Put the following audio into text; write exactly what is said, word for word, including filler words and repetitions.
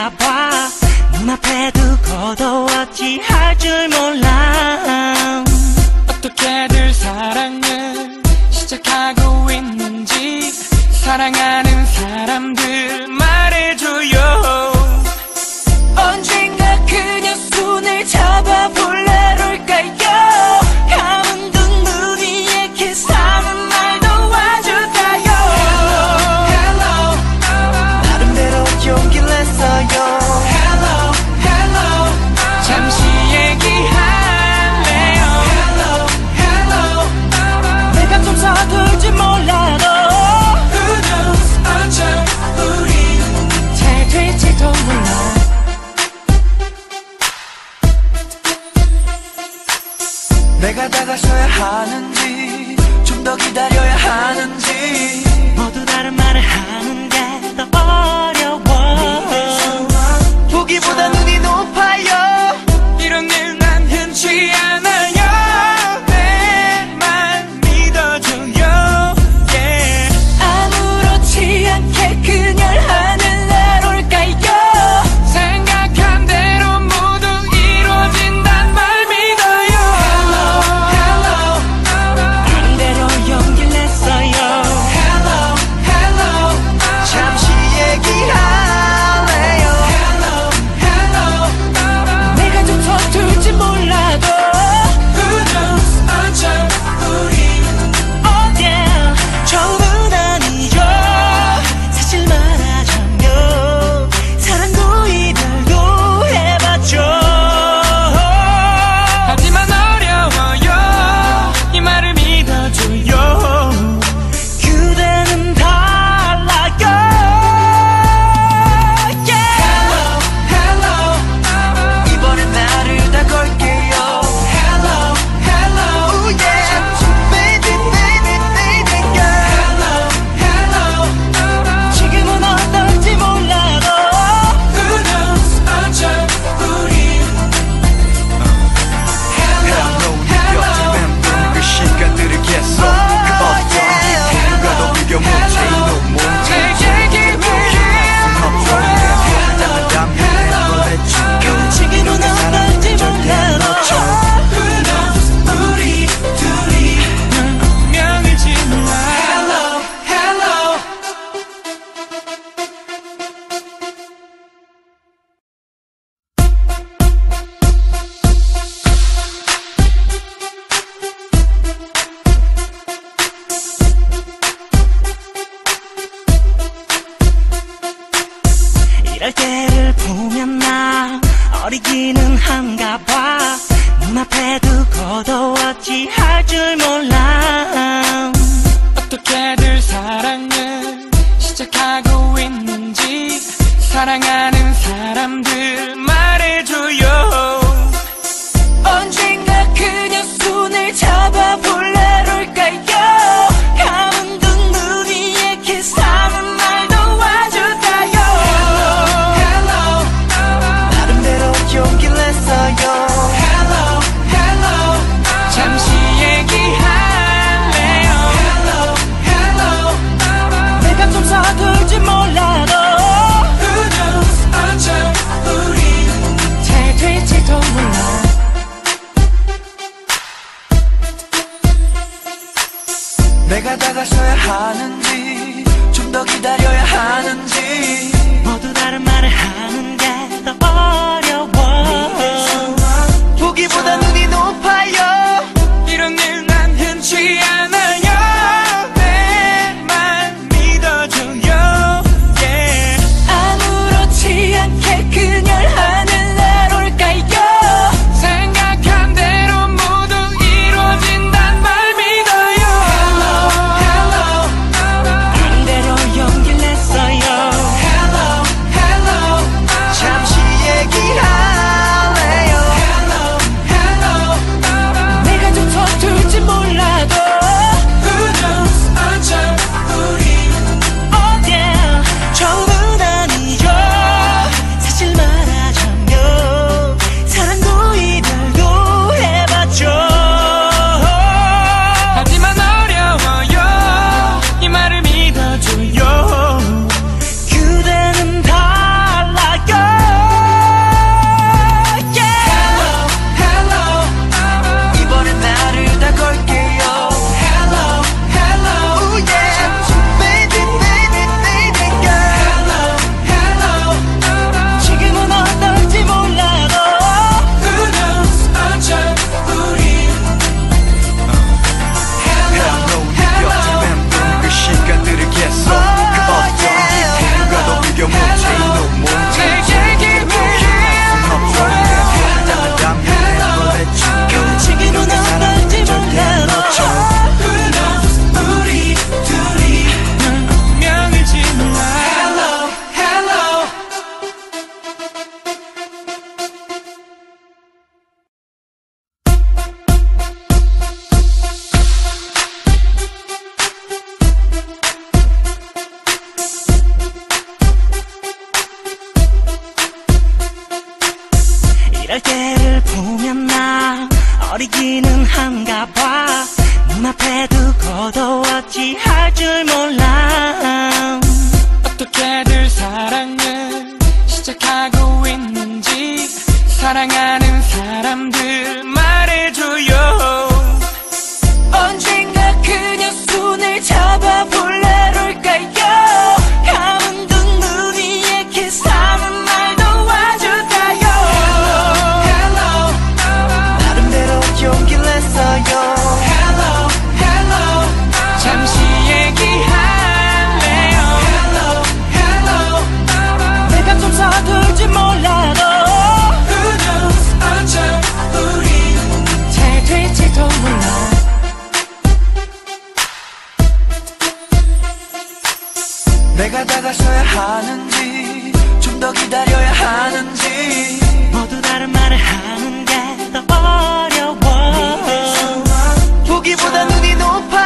한가 봐. 눈앞에 두고도 어찌할 줄 몰라. 어떻게들 사랑을 시작하고 있는지 사랑하는 사람들 말해줘요. 언젠가 그녀 손을 잡아볼래럴까요? 감은 눈 위에 키스하는 날 도와줄까요? Hello, hello, 나름대로 용기를 냈어요. hello, hello, 잠시 얘기할래요. Hello, hello, 내가 좀 서툴지 몰라도 Who knows 어쩜 우리 잘 될지도 몰라. 내가 다가서야 하는지 좀 더 기다려야 하는지 모두 다른 말을 하는 게 더 어려워. 보기보다 눈이 높아요. 이런 일 난 흔치 않아요. 내 말 믿어줘요. Yeah. 아무렇지 않게 그녀를 하늘날 올까요? 생각한 대로 모두 이루어진단 말 믿어요. Hello, hello, 나름대로 용기를 냈어요. hello, hello, 잠시 얘기할래요. hello, hello, 내가 좀 서툴지 몰라도 Who knows 어쩜 우리 Oh yeah, 처음은 아니죠. 사실 말하자면 사랑도 이별도 해봤죠. 하지만 어려워요. 이 말을 믿어줘요. 그대는 달라요. Yeah. Hello, hello, 이번엔 나를 다 걸게요. hello, hello, Oh yeah, baby, baby, baby girl. hello, hello. 지금은 어떨지 몰라도 Who knows 어쩜 우리 Hello, 네 곁에 맴도는 그 시간들을 계속 그 어떤 기분과도 비교 못해 이놈 못해 내게 기회를 없었네. 담담히 내보내줄게. 지금은 어떨지 몰라도 Who knows 우리 둘이 운명을 지나 Hello, hello. 이럴 때를 보면 나 어리기는 한가 봐. 눈앞에 두고도 어찌할 줄 몰라. 어떻게들 사랑을 시작하고 있는지 사랑하는 사람들 말해줘요. 언젠가 그녀 손을 잡아볼래럴까요? 감은 눈 위에 키스하는 날 도와줄까요? Hello, 나름대로 용기를 냈어요. hello, hello, 잠시 얘기할래요. Hello, hello, 내가 좀 서툴지 몰라도 Who knows 어쩜 우리 잘 될지도 몰라. 내가 다가서야 하는지 좀 더 기다려야 하는지 모두 다른 말을 하는 게 더 어려워. 보기보다 눈이 높아요. 이런 일 난 흔치 않아요. 내 말 믿어줘요. Yeah. 아무렇지 않게 그녀를 하늘날 올까요? 생각한 대로 모두 이루어진단 말 믿어요. Hello, hello, 이럴 때를 보면 나 어리기는 한가 봐. 눈앞에 두고도 어찌할 줄 몰라. 어떻게들 사랑을 시작하고 있는지 사랑하는 사람들 말해줘요. 언젠가 그녀 손을 잡아 볼래럴까요? 감은 두 눈 위에 키스하는 말도 와줄까요? Hello, hello. 나름대로 용기를 냈어요. Hello, hello. 잠시 얘기할래요. Hello, hello. 내가 좀 서툴지 몰라도 Who knows 어쩜 우리 잘 될지도 몰라. 내가 다가서야 하는지 좀 더 기다려야 하는지 모두 다른 말을 하는 게 더 어려워. 보기보다 눈이 높아